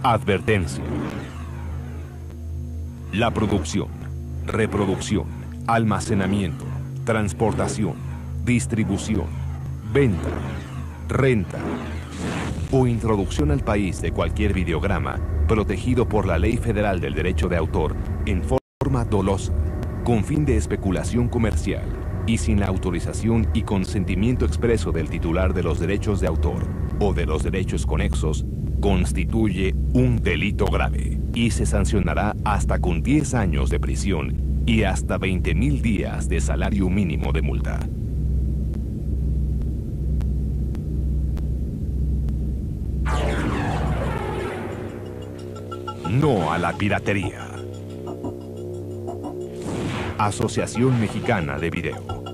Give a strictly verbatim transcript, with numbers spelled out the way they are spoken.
Advertencia. La producción, reproducción, almacenamiento, transportación, distribución, venta, renta o introducción al país de cualquier videograma protegido por la Ley Federal del Derecho de Autor en forma dolosa, con fin de especulación comercial y sin la autorización y consentimiento expreso del titular de los derechos de autor o de los derechos conexos, constituye un delito grave y se sancionará hasta con diez años de prisión y hasta veinte mil días de salario mínimo de multa. No a la piratería. Asociación Mexicana de Video.